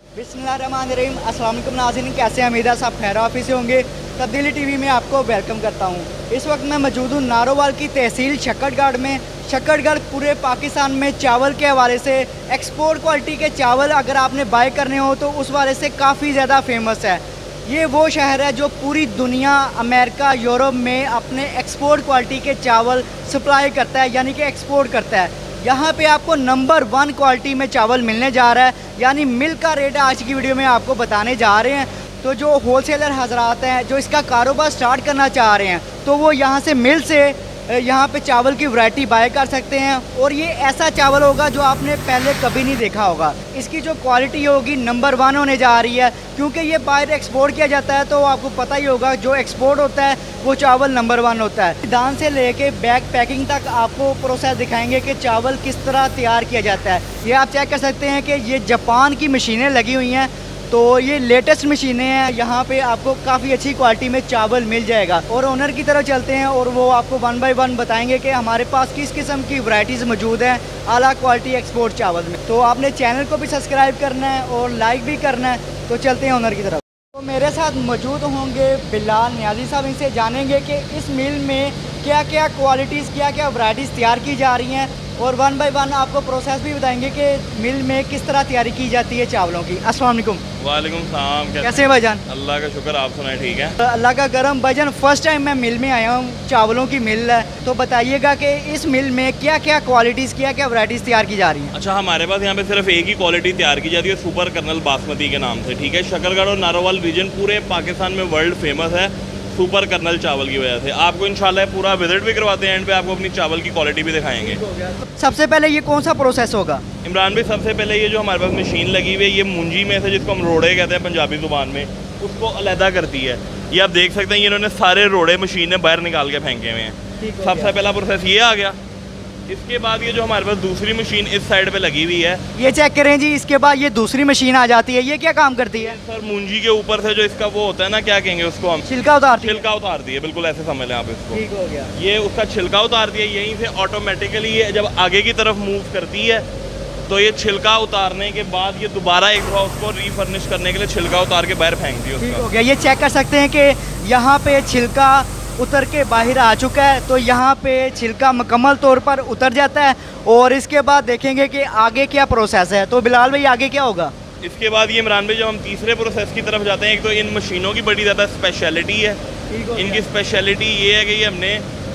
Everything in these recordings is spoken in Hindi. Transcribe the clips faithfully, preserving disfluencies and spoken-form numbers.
बिस्मिल्लाहिर्रहमानिर्रहीम। अस्सलाम वालेकुम नाज़रीन, कैसे हैं? उम्मीद है सब खैर ऑफिस से होंगे। तब्दीली टीवी में आपको वेलकम करता हूं। इस वक्त मैं मौजूद हूं नारोवाल की तहसील शक्करगढ़ में। शक्करगढ़ पूरे पाकिस्तान में चावल के हवाले से एक्सपोर्ट क्वालिटी के चावल अगर आपने बाय करने हो तो उस वाले से काफ़ी ज़्यादा फेमस है। ये वो शहर है जो पूरी दुनिया, अमेरिका, यूरोप में अपने एक्सपोर्ट क्वालिटी के चावल सप्लाई करता है, यानी कि एक्सपोर्ट करता है। यहाँ पे आपको नंबर वन क्वालिटी में चावल मिलने जा रहा है, यानी मिल का रेट आज की वीडियो में आपको बताने जा रहे हैं। तो जो होलसेलर हजरात हैं जो इसका कारोबार स्टार्ट करना चाह रहे हैं तो वो यहाँ से मिल से यहाँ पे चावल की वैरायटी बाय कर सकते हैं। और ये ऐसा चावल होगा जो आपने पहले कभी नहीं देखा होगा। इसकी जो क्वालिटी होगी नंबर वन होने जा रही है, क्योंकि ये बाहर एक्सपोर्ट किया जाता है तो आपको पता ही होगा जो एक्सपोर्ट होता है वो चावल नंबर वन होता है। दान से लेके बैग पैकिंग तक आपको प्रोसेस दिखाएंगे कि चावल किस तरह तैयार किया जाता है। ये आप चेक कर सकते हैं कि ये जापान की मशीनें लगी हुई हैं, तो ये लेटेस्ट मशीनें हैं। यहाँ पे आपको काफ़ी अच्छी क्वालिटी में चावल मिल जाएगा। और ओनर की तरफ चलते हैं और वो आपको वन बाय वन बताएंगे कि हमारे पास किस किस्म की वैरायटीज़ मौजूद हैं आला क्वालिटी एक्सपोर्ट चावल में। तो आपने चैनल को भी सब्सक्राइब करना है और लाइक भी करना है। तो चलते हैं ओनर की तरफ। तो मेरे साथ मौजूद होंगे बिलाल नियाजी साहब। इनसे जानेंगे कि इस मिल में क्या क्या क्वालिटीज़, क्या क्या वैरायटीज़ तैयार की जा रही हैं और वन बाय वन आपको प्रोसेस भी बताएंगे कि मिल में किस तरह तैयारी की जाती है चावलों की। अस्सलाम वालेकुम। वालेकुम सलाम। कैसे हैं भाईजान? अल्लाह का शुक्र, आप सुनाए ठीक है? अल्लाह का करम। भाईजान फर्स्ट टाइम मैं मिल में आया हूँ, चावलों की मिल है, तो बताइएगा कि इस मिल में क्या क्या क्वालिटीज़, क्या क्या वैरायटीज़ तैयार की जा रही हैं? अच्छा, हमारे पास यहाँ पे सिर्फ एक ही क्वालिटी तैयार की जाती है, सुपर कर्नल बासमती के नाम से। ठीक है, शक्करगढ़ और नारोवाल रीजन पूरे पाकिस्तान में वर्ल्ड फेमस है सुपर कर्नल चावल की वजह से। आपको इंशाल्लाह पूरा विजिट भी करवाते हैं, एंड पे आपको अपनी चावल की क्वालिटी भी दिखाएंगे। सबसे पहले ये कौन सा प्रोसेस होगा? इमरान भाई, सबसे पहले ये जो हमारे पास मशीन लगी हुई है, ये मुंजी में से, जिसको हम रोड़े कहते हैं पंजाबी ज़ुबान में, उसको अलहदा करती है। ये आप देख सकते हैं, इन्होंने सारे रोड़े मशीन ने बाहर निकाल के फेंके हुए हैं। सबसे पहला प्रोसेस ये आ गया। इसके बाद ये जो हमारे पास दूसरी मशीन इस साइड पे लगी हुई है, ये चेक करें जी। इसके बाद ये दूसरी मशीन आ जाती है, ये क्या काम करती है? सर, मूंजी के ऊपर से जो इसका वो होता है ना, क्या कहेंगे उसको हम, छिलका उतारती है। छिलका उतार दिए, बिल्कुल ऐसे समझ लें आप इसको। ठीक हो गया। ये उसका छिलका उतार दिया। यहीं से ऑटोमेटिकली ये जब आगे की तरफ मूव करती है तो ये छिलका उतारने के बाद ये दोबारा एक बार उसको रीफर्निश करने के लिए छिलका उतार के बाहर फेंकती है। ठीक हो गया। ये चेक कर सकते हैं कि यहाँ पे छिलका उतर के बाहर आ चुका है, तो यहाँ पे छिलका मुकम्मल तौर पर उतर जाता है। और इसके बाद देखेंगे कि आगे क्या प्रोसेस है। तो बिलाल भाई आगे क्या होगा? इसके बाद ये इमरान भाई, जब हम तीसरे प्रोसेस की तरफ जाते हैं, एक तो इन मशीनों की बड़ी ज़्यादा स्पेशलिटी है। इनकी स्पेशलिटी ये है कि ये हमने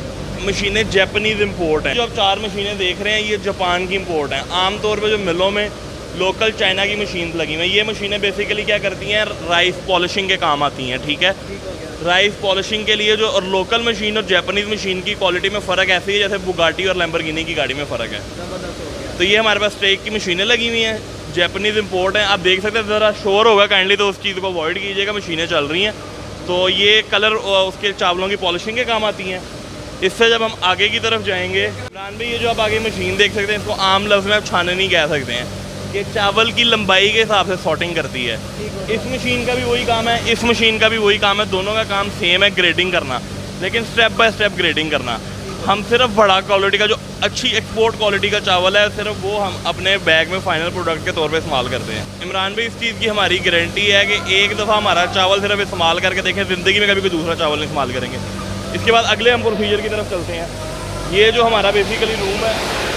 मशीनें जापानीज़ इम्पोर्ट हैं। जो आप चार मशीनें देख रहे हैं ये जापान की इम्पोर्ट हैं। आमतौर पर जो मिलों में लोकल चाइना की मशीन लगी हुई हैं, ये मशीनें बेसिकली क्या करती हैं, राइस पॉलिशिंग के काम आती हैं। ठीक है, राइस पॉलिशिंग के लिए जो, और लोकल मशीन और जापानीज़ मशीन की क्वालिटी में फ़र्क ऐसी है जैसे बुगाटी और लैम्बोर्गिनी की गाड़ी में फ़र्क है। तो ये हमारे पास स्टेक की मशीनें लगी हुई हैं, जापानीज़ इम्पोर्ट हैं। आप देख सकते हैं, ज़रा शोर होगा, काइंडली तो उस चीज़ को अवॉइड कीजिएगा। मशीनें चल रही हैं, तो ये कलर उसके चावलों की पॉलिशिंग के काम आती हैं। इससे जब हम आगे की तरफ जाएंगे इमरान भाई, ये जो आप आगे मशीन देख सकते हैं, इसको आम लफ्ज़ में आप छाननी कह सकते हैं। ये चावल की लंबाई के हिसाब से सॉर्टिंग करती है। इस मशीन का भी वही काम है, इस मशीन का भी वही काम है। दोनों का काम सेम है, ग्रेडिंग करना, लेकिन स्टेप बाय स्टेप ग्रेडिंग करना। हम सिर्फ बड़ा क्वालिटी का, जो अच्छी एक्सपोर्ट क्वालिटी का चावल है, सिर्फ वो हम अपने बैग में फाइनल प्रोडक्ट के तौर पे इस्तेमाल करते हैं। इमरान भाई, इस चीज़ की हमारी गारंटी है कि एक दफ़ा हमारा चावल सिर्फ इस्तेमाल करके देखें, ज़िंदगी में कभी कोई दूसरा चावल नहीं इस्तेमाल करेंगे। इसके बाद अगले हम प्रोसीजर की तरफ चलते हैं। ये जो हमारा बेसिकली रूम है,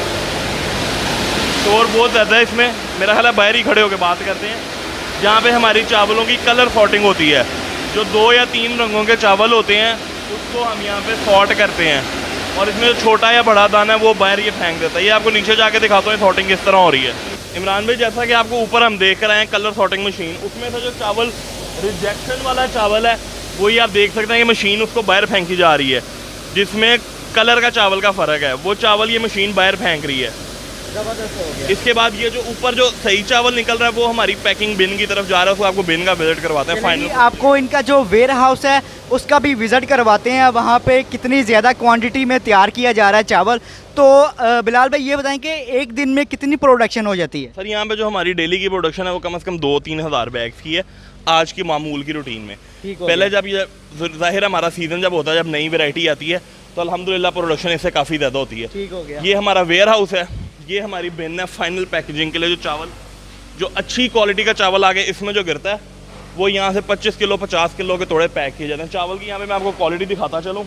शोर बहुत ज़्यादा है इसमें, मेरा ख्याल है बाहर ही खड़े होकर बात करते हैं। जहाँ पे हमारी चावलों की कलर सॉर्टिंग होती है, जो दो या तीन रंगों के चावल होते हैं उसको हम यहाँ पे सॉर्ट करते हैं, और इसमें जो छोटा या बड़ा दाना है वो बाहर ये फेंक देता है। ये आपको नीचे जाके दिखाता हूँ सॉर्टिंग किस तरह हो रही है। इमरान भाई, जैसा कि आपको ऊपर हम देख कर आए हैं कलर सॉर्टिंग मशीन, उसमें से जो चावल रिजेक्शन वाला चावल है वही आप देख सकते हैं कि मशीन उसको बाहर फेंकी जा रही है, जिसमें कलर का चावल का फ़र्क है, वो चावल ये मशीन बाहर फेंक रही है। ज़बरदस्त हो गया। इसके बाद ये जो ऊपर जो सही चावल निकल रहा है वो हमारी पैकिंग बिन की तरफ जा रहा है, उसको आपको बिन का विजिट करवाते हैं। फाइनल आपको इनका जो वेयर हाउस है उसका भी विजिट करवाते हैं, वहाँ पे कितनी ज़्यादा क्वांटिटी में तैयार किया जा रहा है चावल। तो बिलाल भाई, ये बताएं कि एक दिन में कितनी प्रोडक्शन हो जाती है? सर, यहाँ पे जो हमारी डेली की प्रोडक्शन है वो कम से कम दो तीन हज़ार बैग्स की है आज की मामूल की रूटीन में। पहले जब ये जाहिर हमारा सीज़न जब होता है, जब नई वैरायटी आती है, तो अल्हम्दुलिल्लाह प्रोडक्शन इससे काफ़ी ज़्यादा होती है। ठीक हो गया। ये हमारा वेयर हाउस है, ये हमारी बिन है फाइनल पैकेजिंग के लिए, जो चावल जो अच्छी क्वालिटी का चावल आगे इसमें जो गिरता है वो यहाँ से पच्चीस किलो पचास किलो के तोड़े पैक किए जाते हैं। चावल की यहाँ पे मैं आपको क्वालिटी दिखाता चलूँ,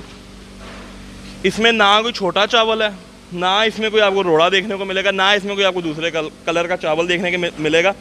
इसमें ना कोई छोटा चावल है, ना इसमें कोई आपको रोड़ा देखने को मिलेगा, ना इसमें कोई आपको दूसरे कल, कलर का चावल देखने को मिलेगा।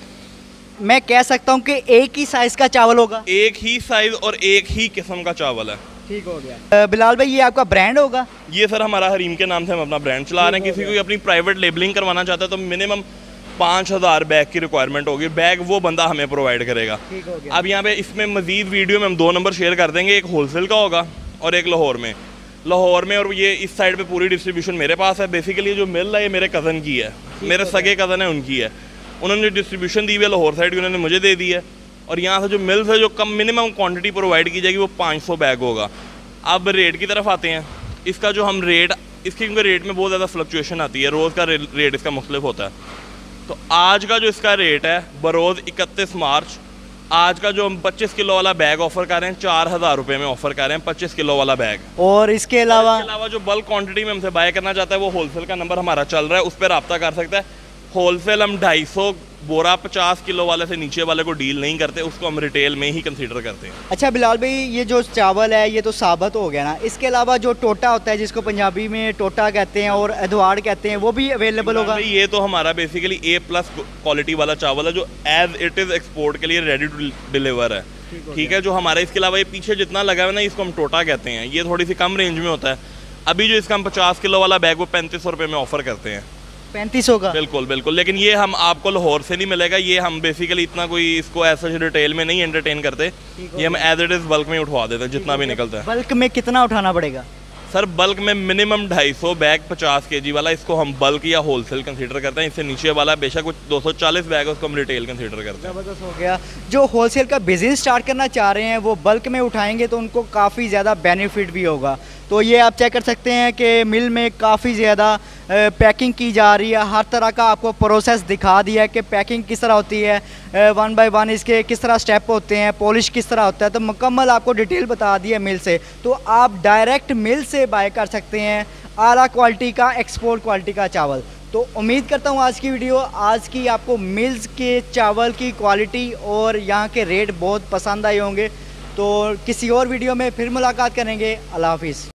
मैं कह सकता हूँ कि एक ही साइज का चावल होगा, एक ही साइज और एक ही किस्म का चावल है। ठीक हो गया। बिलाल भाई ये आपका ब्रांड होगा? ये सर हमारा हरीम के नाम से हम अपना ब्रांड चला रहे हैं। किसी को अपनी प्राइवेट लेबलिंग करवाना चाहता है तो मिनिमम पाँच हज़ार बैग की रिक्वायरमेंट होगी, बैग वो बंदा हमें प्रोवाइड करेगा। अब यहाँ पे इसमें मजीद वीडियो में हम दो नंबर शेयर कर देंगे, एक होलसेल का होगा और एक लाहौर में। लाहौर में और ये इस साइड पे पूरी डिस्ट्रीब्यूशन मेरे पास है। बेसिकली जो मिल है ये मेरे कज़न की है, मेरे सगे कज़न है उनकी है, उन्होंने जो डिस्ट्रीब्यूशन दी हुई है लाहौर साइड की उन्होंने मुझे दे दी है। और यहाँ से जो मिल्स है जो कम मिनिमम क्वांटिटी प्रोवाइड की जाएगी वो पाँच सौ बैग होगा। अब रेट की तरफ आते हैं। इसका जो हम रेट, इसकी क्योंकि रेट में बहुत ज़्यादा फ्लक्चुएशन आती है, रोज़ का रेट इसका मुख्तलिफ होता है। तो आज का जो इसका रेट है बरोज़ इकतीस मार्च, आज का जो हम पच्चीस किलो वाला बैग ऑफर कर रहे हैं चार हज़ार रुपये में ऑफर कर रहे हैं पच्चीस किलो वाला बैग। और इसके अलावा इसके अलावा जो बल्क क्वांटिटी में हमसे बाय करना चाहता है वो होलसेल का नंबर हमारा चल रहा है, उस पर रब्ता कर सकता है। होलसेल हम ढाई सौ बोरा पचास किलो वाले से नीचे वाले को डील नहीं करते, उसको हम रिटेल में ही कंसीडर करते हैं। अच्छा बिलाल भाई ये जो चावल है ये तो साबत हो गया ना, इसके अलावा जो टोटा होता है जिसको पंजाबी में टोटा कहते हैं और अदवाड़ कहते हैं वो भी अवेलेबल होगा? ये तो हमारा बेसिकली ए प्लस क्वालिटी वाला चावल है जो एज इट इज़ एक्सपोर्ट के लिए रेडी टू डिलीवर है। ठीक है, जो हमारा इसके अलावा ये पीछे जितना लगा है ना इसको हम टोटा कहते हैं, ये थोड़ी सी कम रेंज में होता है। अभी जो इसका हम पचास किलो वाला बैग वो पैंतीस सौ रुपये में ऑफर करते हैं। पैंतीस सौ का? बिल्कुल बिल्कुल, लेकिन ये हम आपको लाहौर से नहीं मिलेगा, ये हम बेसिकली इतना कोई इसको ऐसा रिटेल में नहीं एंटरटेन करते, ये हम एज इट इज़ बल्क में उठवा देते हैं जितना भी निकलता है। बल्क में कितना उठाना पड़ेगा? सर बल्क में मिनिमम ढाई सौ बैग पचास केजी वाला, इसको हम बल्क या होलसेल कंसीडर करते हैं। इससे नीचे वाला बेशक कुछ दो सौ चालीस बैग है उसको हम रिटेल कंसीडर करते हैं। ज़बरदस्त हो गया। जो होलसेल का बिजनेस स्टार्ट करना चाह रहे हैं वो बल्क में उठाएंगे तो उनको काफ़ी ज़्यादा बेनिफिट भी होगा। तो ये आप चेक कर सकते हैं कि मिल में काफ़ी ज़्यादा पैकिंग की जा रही है, हर तरह का आपको प्रोसेस दिखा दिया है कि पैकिंग किस तरह होती है, वन बाय वन इसके किस तरह स्टेप होते हैं, पॉलिश किस तरह होता है, तो मुकम्मल आपको डिटेल बता दी है मिल से। तो आप डायरेक्ट मिल से बाय कर सकते हैं आला क्वालिटी का, एक्सपोर्ट क्वालिटी का चावल। तो उम्मीद करता हूँ आज की वीडियो, आज की आपको मिल्स के चावल की क्वालिटी और यहाँ के रेट बहुत पसंद आए होंगे। तो किसी और वीडियो में फिर मुलाकात करेंगे। अल्लाह हाफिज़।